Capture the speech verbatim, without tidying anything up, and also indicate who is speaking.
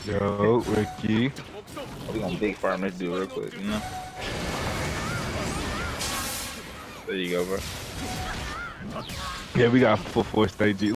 Speaker 1: Yo, Ricky.
Speaker 2: We gonna big farm this dude real quick, you know? There you go, bro.
Speaker 1: Yeah, we got full four stages.